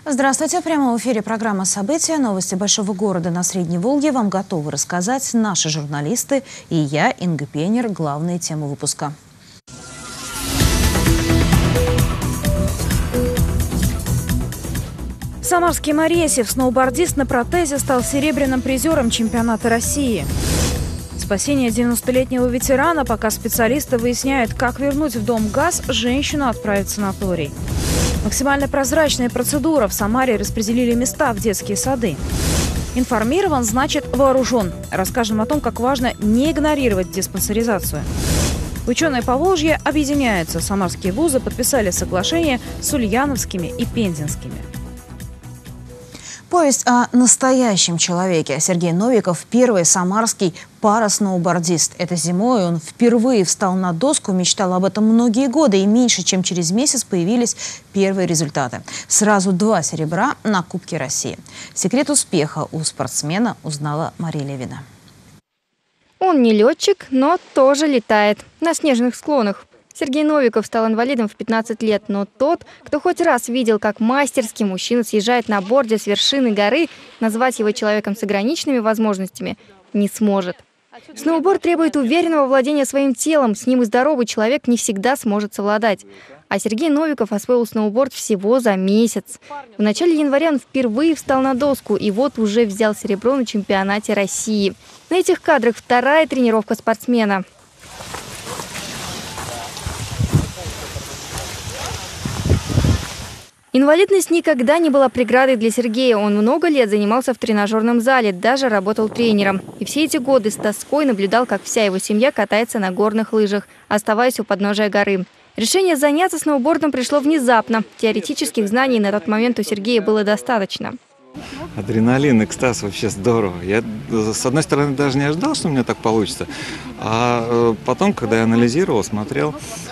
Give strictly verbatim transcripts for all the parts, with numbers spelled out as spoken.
Здравствуйте. Прямо в эфире программа «События». Новости большого города на Средней Волге вам готовы рассказать наши журналисты и я, Инга Пенер. Главные темы выпуска. Самарский Моресьев, сноубордист на протезе, стал серебряным призером чемпионата России. Спасение девяностолетнего ветерана, пока специалисты выясняют, как вернуть в дом газ, женщину отправить в санаторий. Максимально прозрачная процедура. В Самаре распределили места в детские сады. Информирован, значит вооружен. Расскажем о том, как важно не игнорировать диспансеризацию. Ученые Поволжья объединяются. Самарские вузы подписали соглашение с ульяновскими и пензенскими. Повесть о настоящем человеке. Сергей Новиков – первый самарский парасноубордист. Это зимой он впервые встал на доску, мечтал об этом многие годы, и меньше чем через месяц появились первые результаты. Сразу два серебра на Кубке России. Секрет успеха у спортсмена узнала Мария Левина. Он не летчик, но тоже летает на снежных склонах. Сергей Новиков стал инвалидом в пятнадцать лет, но тот, кто хоть раз видел, как мастерски мужчина съезжает на борде с вершины горы, назвать его человеком с ограниченными возможностями не сможет. Сноуборд требует уверенного владения своим телом, с ним и здоровый человек не всегда сможет совладать. А Сергей Новиков освоил сноуборд всего за месяц. В начале января он впервые встал на доску и вот уже взял серебро на чемпионате России. На этих кадрах вторая тренировка спортсмена. Инвалидность никогда не была преградой для Сергея. Он много лет занимался в тренажерном зале, даже работал тренером. И все эти годы с тоской наблюдал, как вся его семья катается на горных лыжах, оставаясь у подножия горы. Решение заняться сноубордом пришло внезапно. Теоретических знаний на тот момент у Сергея было достаточно. Адреналин, экстаз, вообще здорово. Я, с одной стороны, даже не ожидал, что у меня так получится. А потом, когда я анализировал, смотрел,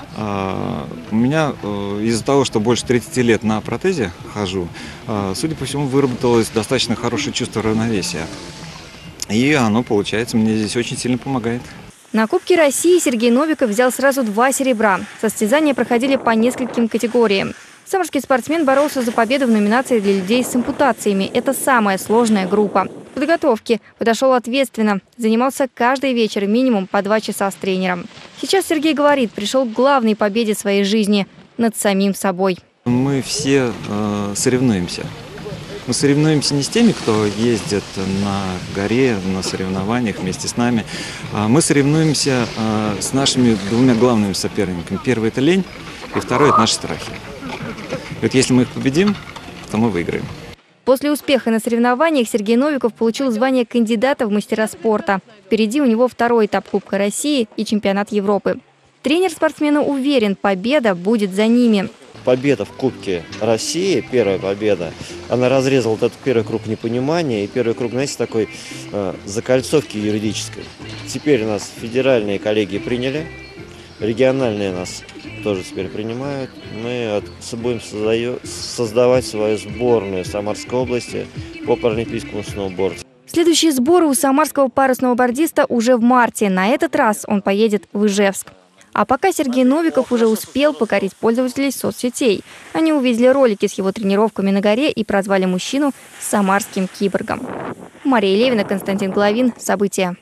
у меня из-за того, что больше тридцати лет на протезе хожу, судя по всему, выработалось достаточно хорошее чувство равновесия. И оно, получается, мне здесь очень сильно помогает. На Кубке России Сергей Новиков взял сразу два серебра. Состязания проходили по нескольким категориям. Самарский спортсмен боролся за победу в номинации для людей с ампутациями. Это самая сложная группа. К подготовке подошел ответственно. Занимался каждый вечер минимум по два часа с тренером. Сейчас Сергей говорит, пришел к главной победе своей жизни над самим собой. Мы все э, соревнуемся. Мы соревнуемся не с теми, кто ездит на горе, на соревнованиях вместе с нами. Мы соревнуемся э, с нашими двумя главными соперниками. Первый – это лень, и второй – это наши страхи. И вот если мы их победим, то мы выиграем. После успеха на соревнованиях Сергей Новиков получил звание кандидата в мастера спорта. Впереди у него второй этап Кубка России и чемпионат Европы. Тренер спортсмена уверен, победа будет за ними. Победа в Кубке России, первая победа, она разрезала вот этот первый круг непонимания и первый круг, знаете, такой э, закольцовки юридической. Теперь нас федеральные коллеги приняли, региональные нас тоже теперь принимают. Мы будем создавать свою сборную Самарской области по паралимпийскому сноуборду. Следующие сборы у самарского парасноубордиста уже в марте. На этот раз он поедет в Ижевск. А пока Сергей Новиков уже успел покорить пользователей соцсетей. Они увидели ролики с его тренировками на горе и прозвали мужчину самарским киборгом. Мария Левина, Константин Головин. События.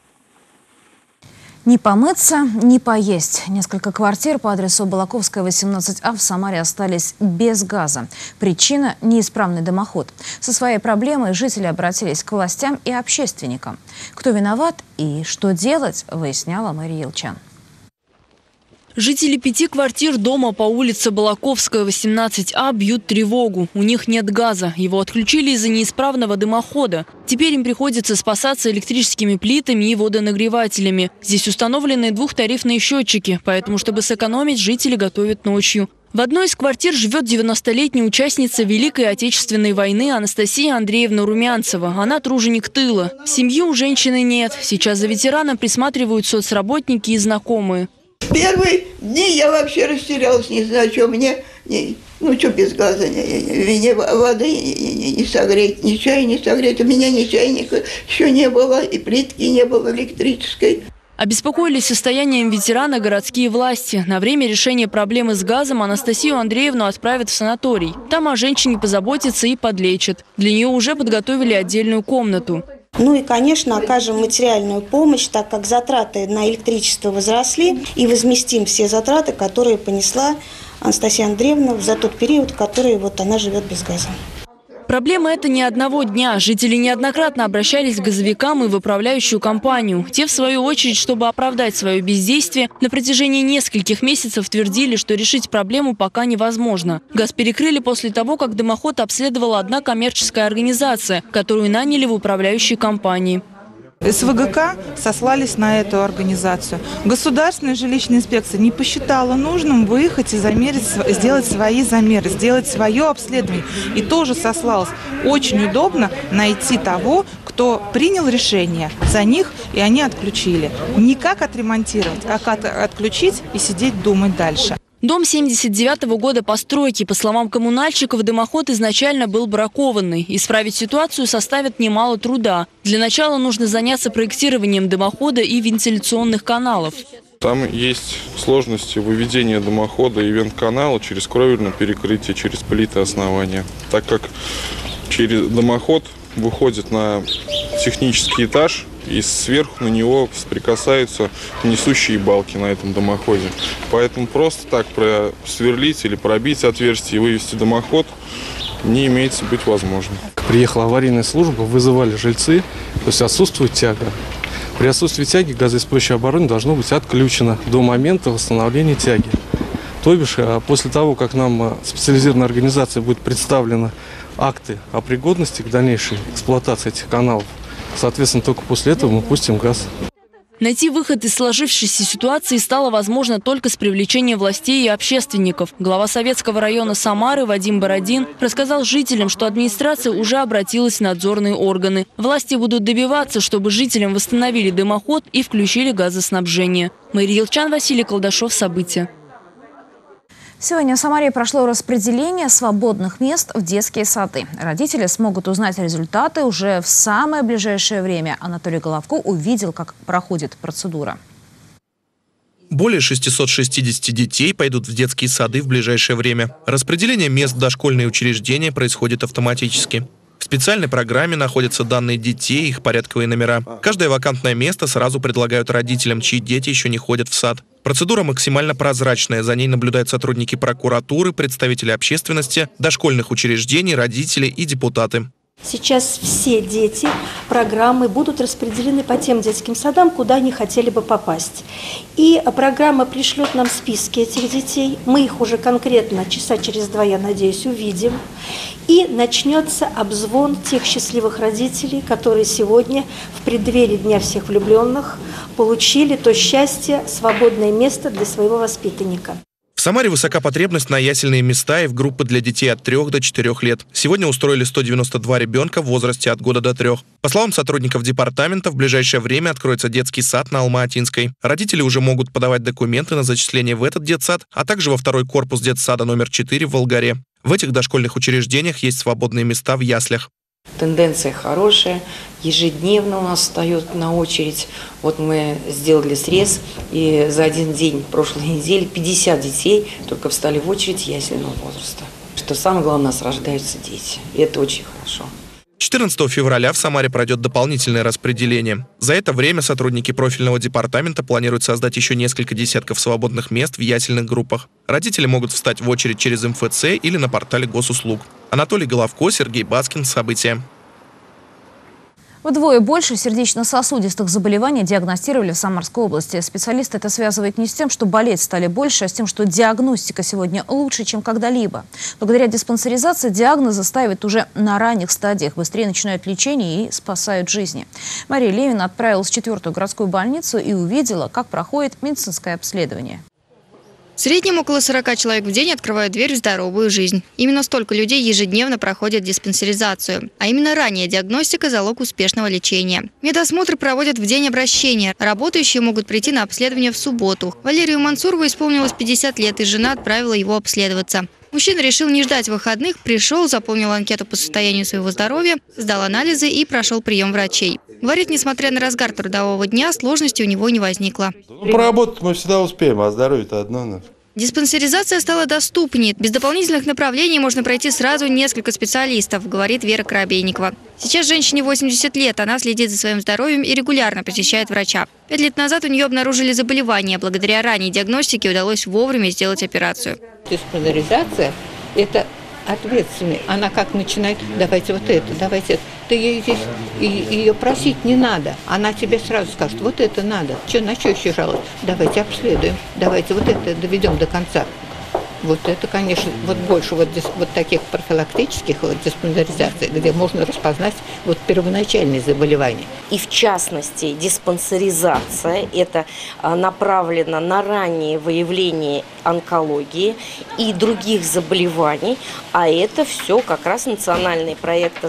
Не помыться, не поесть. Несколько квартир по адресу Балаковская, восемнадцать А в Самаре остались без газа. Причина – неисправный дымоход. Со своей проблемой жители обратились к властям и общественникам. Кто виноват и что делать, выясняла Мария Елчан. Жители пяти квартир дома по улице Балаковская, восемнадцать А бьют тревогу. У них нет газа. Его отключили из-за неисправного дымохода. Теперь им приходится спасаться электрическими плитами и водонагревателями. Здесь установлены двухтарифные счетчики, поэтому, чтобы сэкономить, жители готовят ночью. В одной из квартир живет девяностолетняя участница Великой Отечественной войны Анастасия Андреевна Румянцева. Она труженик тыла. Семьи у женщины нет. Сейчас за ветераном присматривают соцработники и знакомые. Первые дни я вообще растерялась, не знаю, что мне, не, ну что без газа, не, не, не воды не, не, не согреть, ни чая не согреть. У меня ни чайника еще не было, и плитки не было электрической. Обеспокоились состоянием ветерана городские власти. На время решения проблемы с газом Анастасию Андреевну отправят в санаторий. Там о женщине позаботятся и подлечат. Для нее уже подготовили отдельную комнату. Ну и, конечно, окажем материальную помощь, так как затраты на электричество возросли, и возместим все затраты, которые понесла Анастасия Андреевна за тот период, который вот она живет без газа. Проблема эта не одного дня. Жители неоднократно обращались к газовикам и в управляющую компанию. Те, в свою очередь, чтобы оправдать свое бездействие, на протяжении нескольких месяцев твердили, что решить проблему пока невозможно. Газ перекрыли после того, как дымоход обследовала одна коммерческая организация, которую наняли в управляющей компании. СВГК сослались на эту организацию. Государственная жилищная инспекция не посчитала нужным выехать и замерить, сделать свои замеры, сделать свое обследование. И тоже сослалась. Очень удобно найти того, кто принял решение за них, и они отключили. Не как отремонтировать, а как отключить и сидеть думать дальше. Дом семьдесят девятого года постройки. По словам коммунальщиков, дымоход изначально был бракованный. Исправить ситуацию составит немало труда. Для начала нужно заняться проектированием дымохода и вентиляционных каналов. Там есть сложности выведения дымохода и вент-канала через кровельное перекрытие, через плиты основания. Так как через дымоход выходит на технический этаж, и сверху на него соприкасаются несущие балки на этом дымоходе. Поэтому просто так просверлить или пробить отверстие и вывести дымоход не имеется быть возможным. Приехала аварийная служба, вызывали жильцы, то есть отсутствует тяга. При отсутствии тяги газоиспользующее оборудование должно быть отключено до момента восстановления тяги. То бишь, после того, как нам специализированная организация будет представлена акты о пригодности к дальнейшей эксплуатации этих каналов, соответственно, только после этого мы пустим газ. Найти выход из сложившейся ситуации стало возможно только с привлечением властей и общественников. Глава Советского района Самары Вадим Бородин рассказал жителям, что администрация уже обратилась в надзорные органы. Власти будут добиваться, чтобы жителям восстановили дымоход и включили газоснабжение. Мария Елчан, Василий Колдашов. События. Сегодня в Самаре прошло распределение свободных мест в детские сады. Родители смогут узнать результаты уже в самое ближайшее время. Анатолий Головко увидел, как проходит процедура. Более шестисот шестидесяти детей пойдут в детские сады в ближайшее время. Распределение мест в дошкольные учреждения происходит автоматически. В специальной программе находятся данные детей и их порядковые номера. Каждое вакантное место сразу предлагают родителям, чьи дети еще не ходят в сад. Процедура максимально прозрачная. За ней наблюдают сотрудники прокуратуры, представители общественности, дошкольных учреждений, родители и депутаты. Сейчас все дети программы будут распределены по тем детским садам, куда они хотели бы попасть. И программа пришлет нам списки этих детей. Мы их уже конкретно часа через два, я надеюсь, увидим. И начнется обзвон тех счастливых родителей, которые сегодня в преддверии Дня всех влюбленных получили то счастье, свободное место для своего воспитанника. В Самаре высока потребность на ясельные места и в группы для детей от трёх до четырёх лет. Сегодня устроили сто девяносто два ребенка в возрасте от года до трех. По словам сотрудников департамента, в ближайшее время откроется детский сад на Алма-Атинской. Родители уже могут подавать документы на зачисление в этот детсад, а также во второй корпус детсада номер четыре в Волгаре. В этих дошкольных учреждениях есть свободные места в яслях. Тенденция хорошая. Ежедневно у нас встает на очередь. Вот мы сделали срез, и за один день прошлой недели пятьдесят детей только встали в очередь ясельного возраста. Что самое главное, у нас рождаются дети. И это очень хорошо. четырнадцатого февраля в Самаре пройдет дополнительное распределение. За это время сотрудники профильного департамента планируют создать еще несколько десятков свободных мест в ясельных группах. Родители могут встать в очередь через эм эф цэ или на портале госуслуг. Анатолий Головко, Сергей Баскин. События. Вдвое больше сердечно-сосудистых заболеваний диагностировали в Самарской области. Специалисты это связывают не с тем, что болеть стали больше, а с тем, что диагностика сегодня лучше, чем когда-либо. Благодаря диспансеризации диагнозы ставят уже на ранних стадиях, быстрее начинают лечение и спасают жизни. Мария Левина отправилась в четвертую городскую больницу и увидела, как проходит медицинское обследование. В среднем около сорока человек в день открывают дверь в здоровую жизнь. Именно столько людей ежедневно проходят диспансеризацию. А именно ранняя диагностика – залог успешного лечения. Медосмотры проводят в день обращения. Работающие могут прийти на обследование в субботу. Валерию Мансурову исполнилось пятьдесят лет, и жена отправила его обследоваться. Мужчина решил не ждать выходных, пришел, заполнил анкету по состоянию своего здоровья, сдал анализы и прошел прием врачей. Говорит, несмотря на разгар трудового дня, сложностей у него не возникло. Поработать мы всегда успеем, а здоровье-то одно. Но... Диспансеризация стала доступнее. Без дополнительных направлений можно пройти сразу несколько специалистов, говорит Вера Коробейникова. Сейчас женщине восемьдесят лет, она следит за своим здоровьем и регулярно посещает врача. Пять лет назад у нее обнаружили заболевание. Благодаря ранней диагностике удалось вовремя сделать операцию. Диспансеризация – это ответственный. Она как начинает, давайте вот это, давайте это. Ты ей здесь, и, ее просить не надо. Она тебе сразу скажет, вот это надо. Че, на что еще жаловаться? Давайте обследуем, давайте вот это доведем до конца. Вот это, конечно, вот больше вот, вот таких профилактических вот диспансеризаций, где можно распознать вот первоначальные заболевания. И в частности, диспансеризация – это направлено на раннее выявление онкологии и других заболеваний, а это все как раз национальные проекты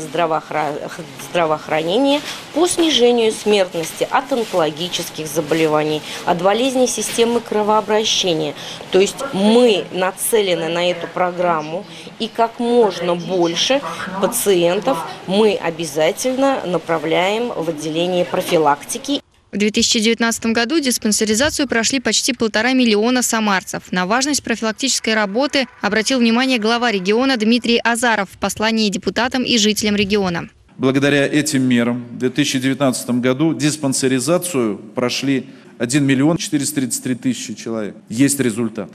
здравоохранения по снижению смертности от онкологических заболеваний, от болезней системы кровообращения. То есть мы нацелены на эту программу, и как можно больше пациентов мы обязательно направляем в отделение профилактики. В две тысячи девятнадцатом году диспансеризацию прошли почти полтора миллиона самарцев. На важность профилактической работы обратил внимание глава региона Дмитрий Азаров в послании депутатам и жителям региона. Благодаря этим мерам в две тысячи девятнадцатом году диспансеризацию прошли один миллион четыреста тридцать три тысячи человек. Есть результат.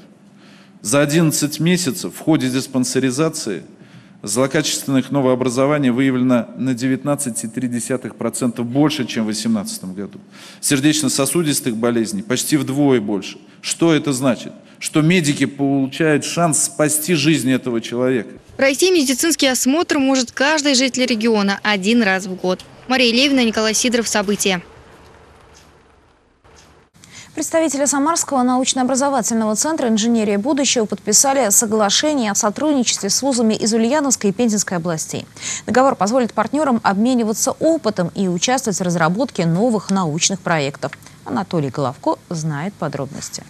За одиннадцать месяцев в ходе диспансеризации злокачественных новообразований выявлено на девятнадцать целых три десятых процента больше, чем в две тысячи восемнадцатом году. Сердечно-сосудистых болезней почти вдвое больше. Что это значит? Что медики получают шанс спасти жизнь этого человека. Пройти медицинский осмотр может каждый житель региона один раз в год. Мария Левина, Николай Сидоров. События. Представители Самарского научно-образовательного центра «Инженерия будущего» подписали соглашение о сотрудничестве с вузами из Ульяновской и Пензенской областей. Договор позволит партнерам обмениваться опытом и участвовать в разработке новых научных проектов. Анатолий Головко знает подробности.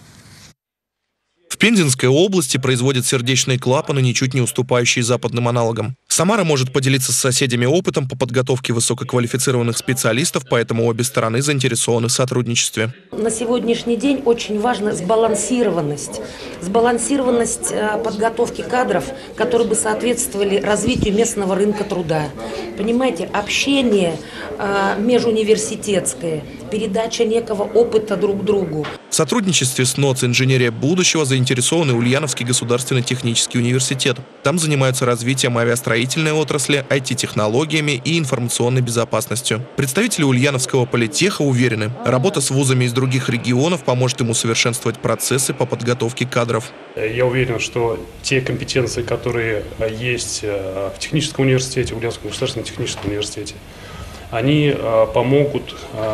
В Пензенской области производят сердечные клапаны, ничуть не уступающие западным аналогам. Самара может поделиться с соседями опытом по подготовке высококвалифицированных специалистов, поэтому обе стороны заинтересованы в сотрудничестве. На сегодняшний день очень важна сбалансированность. Сбалансированность подготовки кадров, которые бы соответствовали развитию местного рынка труда. Понимаете, общение межуниверситетское, передача некого опыта друг другу. В сотрудничестве с НОЦ «Инженерия будущего» заинтересованы Ульяновский государственный технический университет. Там занимаются развитием авиастроительной отрасли, ай ти-технологиями и информационной безопасностью. Представители Ульяновского политеха уверены, работа с вузами из других регионов поможет им усовершенствовать процессы по подготовке кадров. Я уверен, что те компетенции, которые есть в техническом университете, в Ульяновском государственном техническом университете, они помогут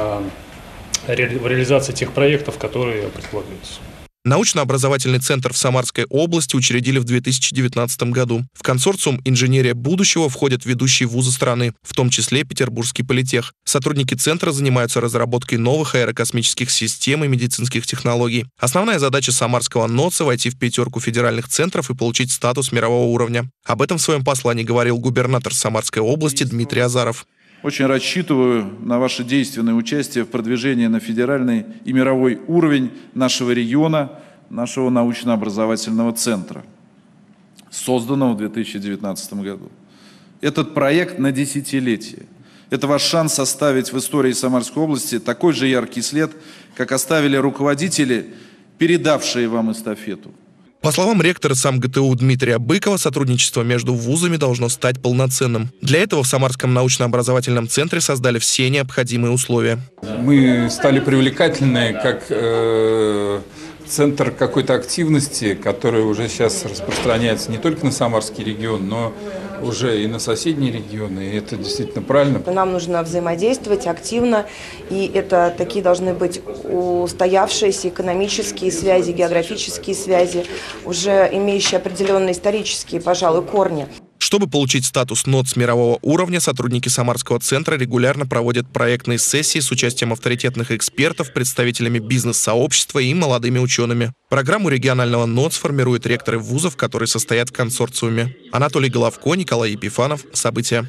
в реализации тех проектов, которые предполагаются. Научно-образовательный центр в Самарской области учредили в две тысячи девятнадцатом году. В консорциум «Инженерия будущего» входят ведущие вузы страны, в том числе Петербургский политех. Сотрудники центра занимаются разработкой новых аэрокосмических систем и медицинских технологий. Основная задача самарского НОЦа – войти в пятерку федеральных центров и получить статус мирового уровня. Об этом в своем послании говорил губернатор Самарской области Дмитрий Азаров. Очень рассчитываю на ваше действенное участие в продвижении на федеральный и мировой уровень нашего региона, нашего научно-образовательного центра, созданного в две тысячи девятнадцатом году. Этот проект на десятилетие. Это ваш шанс оставить в истории Самарской области такой же яркий след, как оставили руководители, передавшие вам эстафету. По словам ректора СамГТУ Дмитрия Быкова, сотрудничество между вузами должно стать полноценным. Для этого в Самарском научно-образовательном центре создали все необходимые условия. Мы стали привлекательны как э, центр какой-то активности, которая уже сейчас распространяется не только на Самарский регион, но уже и на соседние регионы, и это действительно правильно. Нам нужно взаимодействовать активно, и это такие должны быть устоявшиеся экономические связи, географические связи, уже имеющие определенные исторические, пожалуй, корни. Чтобы получить статус НОЦ мирового уровня, сотрудники Самарского центра регулярно проводят проектные сессии с участием авторитетных экспертов, представителями бизнес-сообщества и молодыми учеными. Программу регионального НОЦ формируют ректоры вузов, которые состоят в консорциуме. Анатолий Головко, Николай Епифанов. События.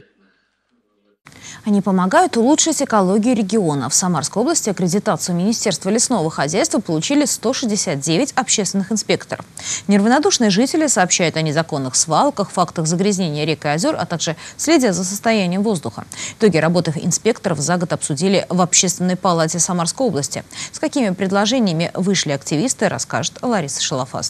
Они помогают улучшить экологию региона. В Самарской области аккредитацию Министерства лесного хозяйства получили сто шестьдесят девять общественных инспекторов. Неравнодушные жители сообщают о незаконных свалках, фактах загрязнения рек и озер, а также следя за состоянием воздуха. Итоги работы инспекторов за год обсудили в Общественной палате Самарской области. С какими предложениями вышли активисты, расскажет Лариса Шалафаст.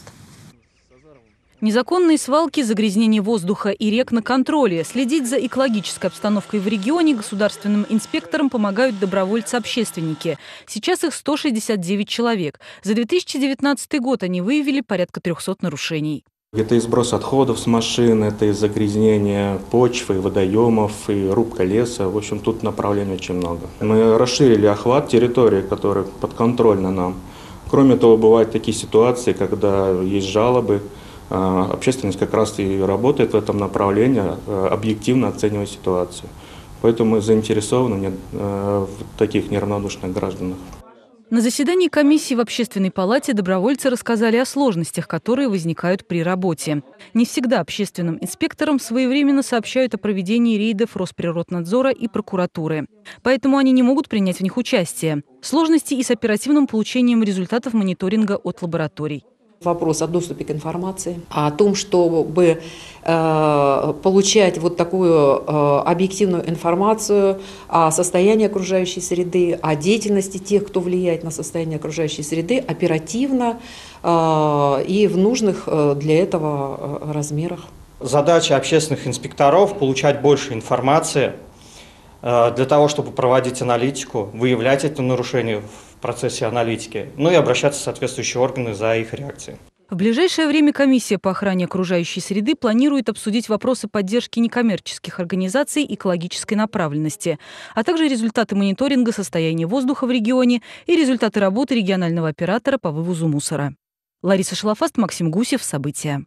Незаконные свалки, загрязнение воздуха и рек на контроле. Следить за экологической обстановкой в регионе государственным инспекторам помогают добровольцы-общественники. Сейчас их сто шестьдесят девять человек. За две тысячи девятнадцатый год они выявили порядка трёхсот нарушений. Это и сброс отходов с машин, это и загрязнение почвы, водоемов, и рубка леса. В общем, тут направлений очень много. Мы расширили охват территории, которая подконтрольна нам. Кроме того, бывают такие ситуации, когда есть жалобы. Общественность как раз и работает в этом направлении, объективно оценивая ситуацию. Поэтому мы заинтересованы в таких неравнодушных гражданах. На заседании комиссии в Общественной палате добровольцы рассказали о сложностях, которые возникают при работе. Не всегда общественным инспекторам своевременно сообщают о проведении рейдов Росприроднадзора и прокуратуры. Поэтому они не могут принять в них участие. Сложности и с оперативным получением результатов мониторинга от лабораторий. Вопрос о доступе к информации, о том, чтобы э, получать вот такую э, объективную информацию о состоянии окружающей среды, о деятельности тех, кто влияет на состояние окружающей среды, оперативно э, и в нужных э, для этого э, размерах. Задача общественных инспекторов – получать больше информации э, для того, чтобы проводить аналитику, выявлять эти нарушения в процессе аналитики, ну и обращаться в соответствующие органы за их реакцией. В ближайшее время комиссия по охране окружающей среды планирует обсудить вопросы поддержки некоммерческих организаций экологической направленности, а также результаты мониторинга состояния воздуха в регионе и результаты работы регионального оператора по вывозу мусора. Лариса Шалафаст, Максим Гусев. События.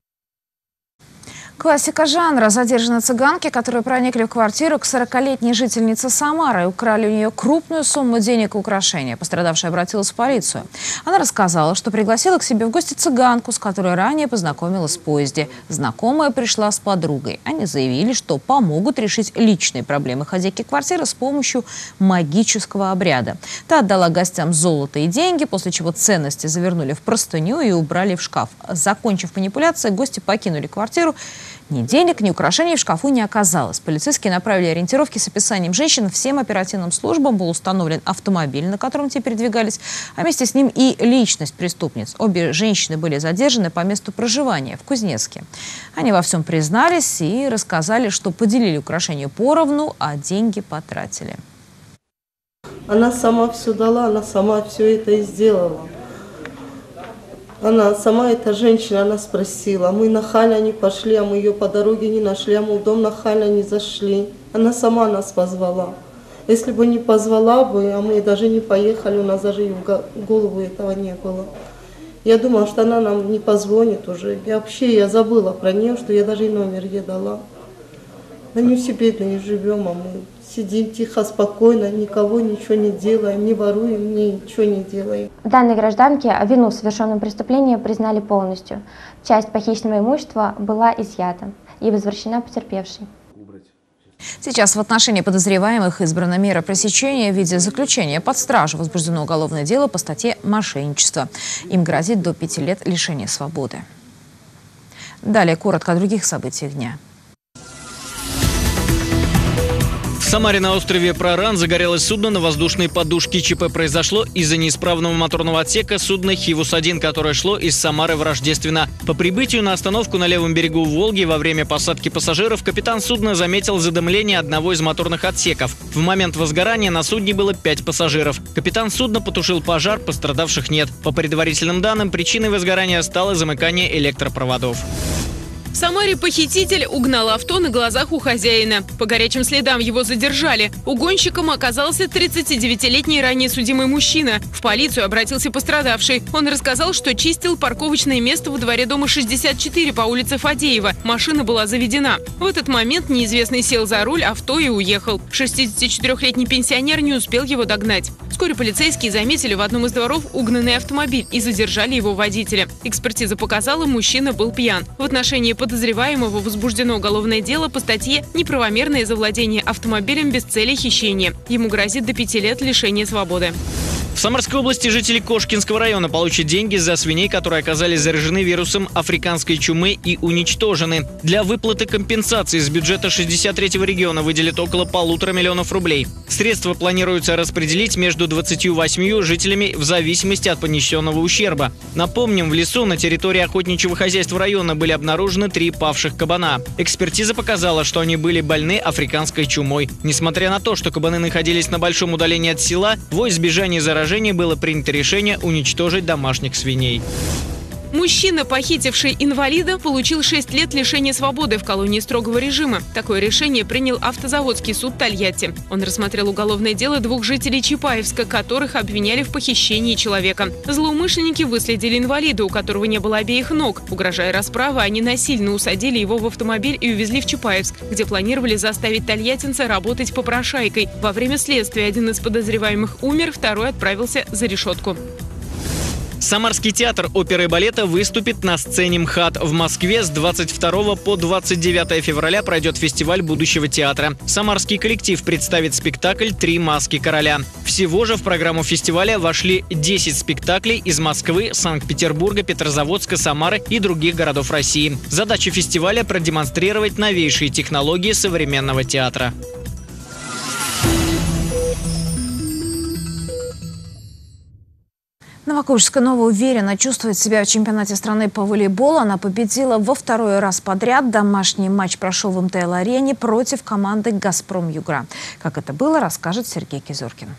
Классика жанра. Задержаны цыганки, которые проникли в квартиру к сорокалетней жительнице Самары и украли у нее крупную сумму денег и украшения. Пострадавшая обратилась в полицию. Она рассказала, что пригласила к себе в гости цыганку, с которой ранее познакомилась в поезде. Знакомая пришла с подругой. Они заявили, что помогут решить личные проблемы хозяйки квартиры с помощью магического обряда. Та отдала гостям золото и деньги, после чего ценности завернули в простыню и убрали в шкаф. Закончив манипуляции, гости покинули квартиру. Ни денег, ни украшений в шкафу не оказалось. Полицейские направили ориентировки с описанием женщин. Всем оперативным службам был установлен автомобиль, на котором те передвигались, а вместе с ним и личность преступниц. Обе женщины были задержаны по месту проживания в Кузнецке. Они во всем признались и рассказали, что поделили украшения поровну, а деньги потратили. Она сама все дала, она сама все это и сделала. Она сама, эта женщина, она спросила. Мы нахально не пошли, а мы ее по дороге не нашли, а мы в дом нахально не зашли. Она сама нас позвала. Если бы не позвала бы, а мы даже не поехали, у нас даже и в голову этого не было. Я думала, что она нам не позвонит уже. И вообще я забыла про нее, что я даже и номер ей дала. Мы не все бедные живем, а мы сидим тихо, спокойно, никого ничего не делаем, не воруем, ничего не делаем. Данной гражданке вину в совершенном преступлении признали полностью. Часть похищенного имущества была изъята и возвращена потерпевшей. Сейчас в отношении подозреваемых избрана мера пресечения в виде заключения под стражу. Возбуждено уголовное дело по статье «Мошенничество». Им грозит до пяти лет лишения свободы. Далее коротко о других событиях дня. В Самаре на острове Проран загорелось судно на воздушной подушке. ЧП произошло из-за неисправного моторного отсека судна «Хивус один», которое шло из Самары в Рождественно. По прибытию на остановку на левом берегу Волги во время посадки пассажиров капитан судна заметил задымление одного из моторных отсеков. В момент возгорания на судне было пять пассажиров. Капитан судна потушил пожар, пострадавших нет. По предварительным данным, причиной возгорания стало замыкание электропроводов. Самаре похититель угнал авто на глазах у хозяина. По горячим следам его задержали. Угонщиком оказался тридцатидевятилетний ранее судимый мужчина. В полицию обратился пострадавший. Он рассказал, что чистил парковочное место во дворе дома шестьдесят четыре по улице Фадеева. Машина была заведена. В этот момент неизвестный сел за руль авто и уехал. шестидесятичетырёхлетний пенсионер не успел его догнать. Вскоре полицейские заметили в одном из дворов угнанный автомобиль и задержали его водителя. Экспертиза показала, мужчина был пьян. В отношении подозреваемого возбуждено уголовное дело по статье «Неправомерное завладение автомобилем без цели хищения». Ему грозит до пяти лет лишения свободы. В Самарской области жители Кошкинского района получат деньги за свиней, которые оказались заражены вирусом африканской чумы и уничтожены. Для выплаты компенсации из бюджета шестьдесят третьего региона выделят около полутора миллионов рублей. Средства планируется распределить между двадцатью восьмью жителями в зависимости от понесенного ущерба. Напомним, в лесу на территории охотничьего хозяйства района были обнаружены три павших кабана. Экспертиза показала, что они были больны африканской чумой. Несмотря на то, что кабаны находились на большом удалении от села, во избежание заражения было принято решение уничтожить домашних свиней. Мужчина, похитивший инвалида, получил шесть лет лишения свободы в колонии строгого режима. Такое решение принял автозаводский суд Тольятти. Он рассмотрел уголовное дело двух жителей Чапаевска, которых обвиняли в похищении человека. Злоумышленники выследили инвалида, у которого не было обеих ног. Угрожая расправой, они насильно усадили его в автомобиль и увезли в Чапаевск, где планировали заставить тольяттинца работать попрошайкой. Во время следствия один из подозреваемых умер, второй отправился за решетку. Самарский театр оперы и балета выступит на сцене МХАТ. В Москве с двадцать второго по двадцать девятое февраля пройдет фестиваль будущего театра. Самарский коллектив представит спектакль «Три маски короля». Всего же в программу фестиваля вошли десять спектаклей из Москвы, Санкт-Петербурга, Петрозаводска, Самары и других городов России. Задача фестиваля – продемонстрировать новейшие технологии современного театра. Новокуйбышевская «Нова» уверенно чувствует себя в чемпионате страны по волейболу. Она победила во второй раз подряд. Домашний матч прошел в МТЛ-арене против команды «Газпром Югра». Как это было, расскажет Сергей Кизоркин.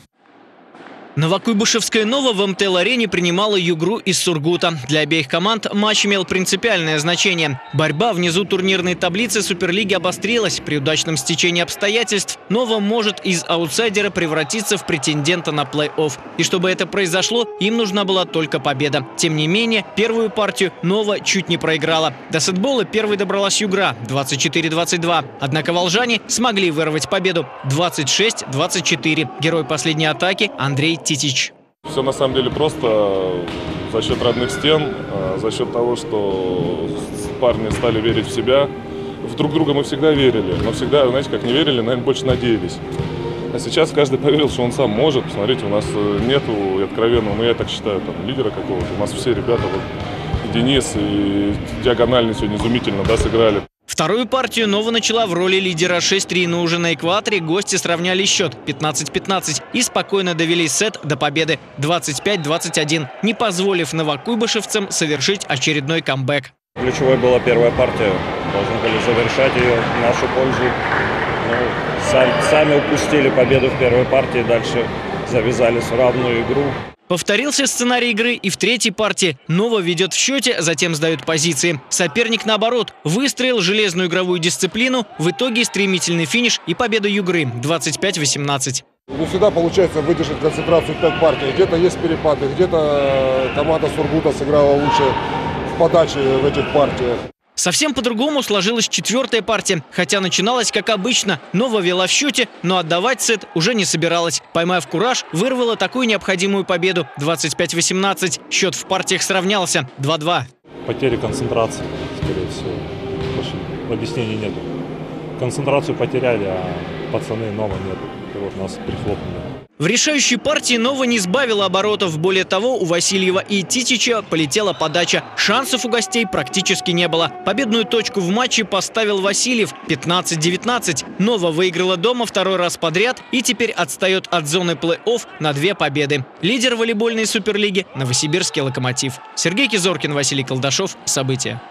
Новокуйбышевская «Нова» в МТЛ-арене принимала Югру из Сургута. Для обеих команд матч имел принципиальное значение. Борьба внизу турнирной таблицы Суперлиги обострилась. При удачном стечении обстоятельств «Нова» может из аутсайдера превратиться в претендента на плей-офф. И чтобы это произошло, им нужна была только победа. Тем не менее, первую партию «Нова» чуть не проиграла. До сетбола первой добралась Югра – двадцать четыре двадцать два. Однако волжане смогли вырвать победу – двадцать шесть двадцать четыре. Герой последней атаки – Андрей Титич. Все на самом деле просто за счет родных стен, за счет того, что парни стали верить в себя. В друг друга мы всегда верили, но всегда, знаете, как не верили, наверное, больше надеялись. А сейчас каждый поверил, что он сам может. Посмотрите, у нас нету откровенного, ну я так считаю, там, лидера какого-то. У нас все ребята, вот, и Денис, и диагональный сегодня изумительно, да, сыграли. Вторую партию «Нова» начала в роли лидера шесть три, но уже на экваторе гости сравняли счет пятнадцать пятнадцать и спокойно довели сет до победы двадцать пять двадцать один, не позволив новокуйбышевцам совершить очередной камбэк. Ключевой была первая партия. Должны были завершать ее в нашу пользу. Ну, сами, сами упустили победу в первой партии, дальше завязались в равную игру. Повторился сценарий игры и в третьей партии. «Нова» ведет в счете, затем сдает позиции. Соперник, наоборот, выстроил железную игровую дисциплину. В итоге стремительный финиш и победа Югры двадцать пять восемнадцать. Не всегда получается выдержать концентрацию в пять партий. Где-то есть перепады, где-то команда Сургута сыграла лучше в подаче в этих партиях. Совсем по-другому сложилась четвертая партия. Хотя начиналась как обычно. «Нова» вела в счете, но отдавать сет уже не собиралась. Поймав кураж, вырвала такую необходимую победу двадцать пять восемнадцать. Счет в партиях сравнялся два два. Потери концентрации, скорее всего. Больше объяснений нет. Концентрацию потеряли, а пацаны «Нова» нет. И вот нас прихлопнули. В решающей партии «Нова» не сбавила оборотов. Более того, у Васильева и Титича полетела подача. Шансов у гостей практически не было. Победную точку в матче поставил Васильев пятнадцать девятнадцать. «Нова» выиграла дома второй раз подряд и теперь отстает от зоны плей-офф на две победы. Лидер волейбольной суперлиги – новосибирский «Локомотив». Сергей Кизоркин, Василий Колдашов. События.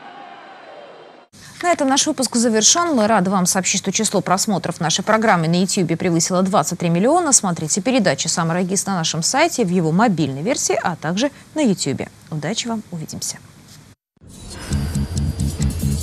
На этом наш выпуск завершен. Мы рады вам сообщить, что число просмотров нашей программы на YouTube превысило двадцать три миллиона. Смотрите передачи «Самара ГИС» на нашем сайте, в его мобильной версии, а также на YouTube. Удачи вам, увидимся.